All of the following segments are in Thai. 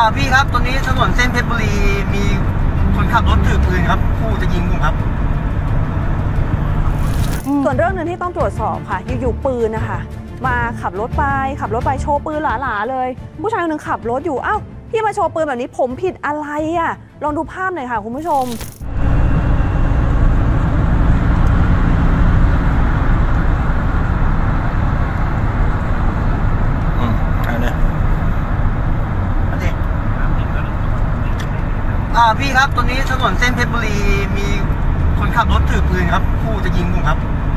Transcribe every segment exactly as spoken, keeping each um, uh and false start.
อ่าพี่ครับตอนนี้ถนนเส้นเพชรบุรีมีคนขับรถถือปืนครับคู่จะยิงผมครับส่วนเรื่องนึงที่ต้องตรวจสอบค่ะอยู่ๆปืนนะคะมาขับรถไปขับรถไปโชว์ปืนหลาๆเลยผู้ชายคนนึงขับรถอยู่อ้าวพี่มาโชว์ปืนแบบนี้ผมผิดอะไรอ่ะลองดูภาพหน่อยค่ะคุณผู้ชมอ่าพี่ครับตอนนี้ถนนเส้นเพชรบุรีมีคนขับรถถือปืนครับคู่จะยิงผมครับ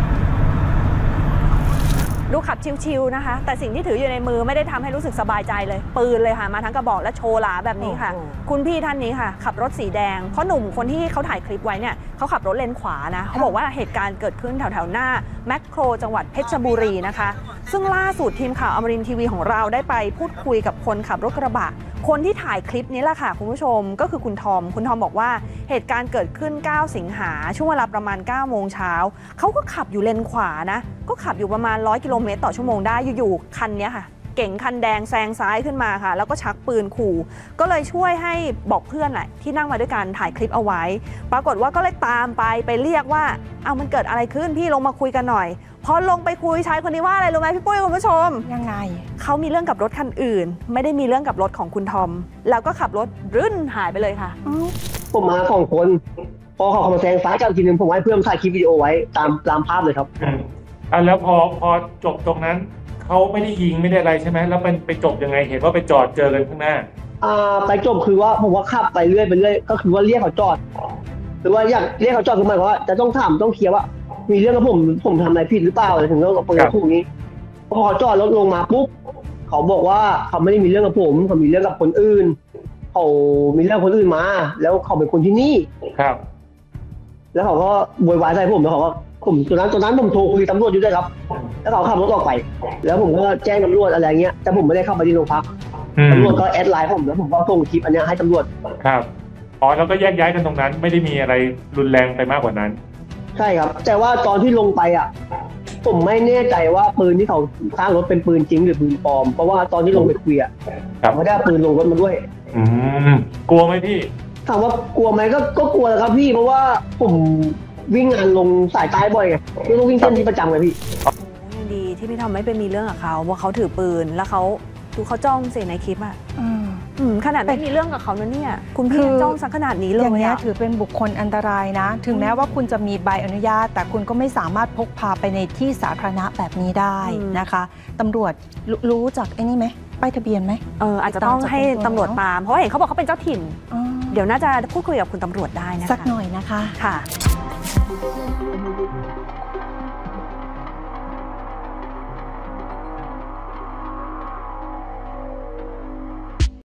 ดูขับชิวๆนะคะแต่สิ่งที่ถืออยู่ในมือไม่ได้ทำให้รู้สึกสบายใจเลยปืนเลยค่ะมาทั้งกระบอกและโชว์หลาแบบนี้ค่ะคุณพี่ท่านนี้ค่ะขับรถสีแดงเพราะหนุ่มคนที่เขาถ่ายคลิปไว้เนี่ยเขาขับรถเลนขวานะเขาบอกว่าเหตุการณ์เกิดขึ้นแถวๆหน้าแมคโครจังหวัดเพชรบุรีนะคะซึ่งล่าสุดทีมข่าวอมรินทร์ทีวีของเราได้ไปพูดคุยกับคนขับรถกระบะคนที่ถ่ายคลิปนี้แหละค่ะคุณผู้ชมก็คือคุณทอมคุณทอมบอกว่าเหตุการณ์เกิดขึ้นเก้าสิงหาช่วงเวลาประมาณเก้าโมงเช้าเขาก็ขับอยู่เลนขวานะก็ขับอยู่ประมาณร้อยกิโลเมตรต่อชั่วโมงได้อยู่ๆคันนี้ค่ะเก๋งคันแดงแซงซ้ายขึ้นมาค่ะแล้วก็ชักปืนขู่ก็เลยช่วยให้บอกเพื่อนแหละที่นั่งมาด้วยกันถ่ายคลิปเอาไว้ปรากฏว่าก็เลยตามไปไปเรียกว่าเอามันเกิดอะไรขึ้นพี่ลงมาคุยกันหน่อยพอลงไปคุยชายคนนี้ว่าอะไรรู้ไหมพี่ปุ้ยคุณผู้ชมยังไงเขามีเรื่องกับรถคันอื่นไม่ได้มีเรื่องกับรถของคุณทอมแล้วก็ขับรถรื่นหายไปเลยค่ะผมมาสองคนพอเขาเข้ามาแซงซ้ายกันทีนึงผมให้เพื่อนถ่ายคลิปวิดีโอไว้ตามตามภาพเลยครับอ่าแล้วพอพอจบตรงนั้นเขาไม่ได้ยิงไม่ได้อะไรใช่ไหมแล้วมันไปจบยังไงเห็นว่าไปจอดเจอกันข้างหน้าอ่าไปจบคือว่าผมว่าขับไปเรื่อยไปเรื่อยก็คือว่าเรียกเขาจอดหรือว่าอยากเรียกเขาจอดคือหมายความว่าจะต้องถามต้องเคลียร์ว่ามีเรื่องกับผมผมทำอะไรผิดหรือเปล่าถึงต้องเอาปืนขู่นี้พอจอดรถลงมาปุ๊บเขาบอกว่าเขาไม่ได้มีเรื่องกับผมเขามีเรื่องกับคนอื่นเขามีเรื่องคนอื่นมาแล้วเขาเป็นคนที่นี่ครับแล้วเขาก็โวยวายใส่ผมแล้วเขาก็ผมตอนนั้นตอนนั้นผมโทรคุยตำรวจอยู่ด้วยครับแล้วเขาขับรถออกไปแล้วผมก็แจ้งตำรวจอะไรเงี้ยแต่ผมไม่ได้เข้าไปที่โรงพักตำรวจก็แอดไลน์ผมแล้วผมก็ส่งคลิปอันนี้ให้ตำรวจครับอ๋อแล้วก็แยกย้ายกันตรงนั้นไม่ได้มีอะไรรุนแรงไปมากกว่านั้นใช่ครับแต่ว่าตอนที่ลงไปอ่ะผมไม่แน่ใจว่าปืนที่เขาข้างรถเป็นปืนจริงหรือปืนปลอมเพราะว่าตอนที่ลงไปคุยอ่ะเขาได้ปืนลงรถมาด้วยอืมกลัวไหมพี่ถามว่ากลัวไหมก็ก็กลัวครับพี่เพราะว่าผมวิ่งงานลงสายใต้บ่อยไงไม่ต้องวิ่งเส้นนี้ประจำเลยพี่ยังดีที่พี่ทอมไม่ไปมีเรื่องกับเขาว่าเขาถือปืนแล้วเขาดูเขาจ้องเสียในคลิปอ่ะขนาดไม่มีเรื่องกับเขานะเนี่ยคุณพี่จ้องสักขนาดนี้เลยอย่างนี้ถือเป็นบุคคลอันตรายนะถึงแม้ว่าคุณจะมีใบอนุญาตแต่คุณก็ไม่สามารถพกพาไปในที่สาธารณะแบบนี้ได้นะคะตำรวจรู้จากไอ้นี่ไหมป้ายทะเบียนไหมเอออาจจะต้องให้ตำรวจตามเพราะเห็นเขาบอกเขาเป็นเจ้าถิ่นเดี๋ยวน่าจะพูดคุยกับคุณตำรวจได้นะคะสักหน่อยนะคะค่ะ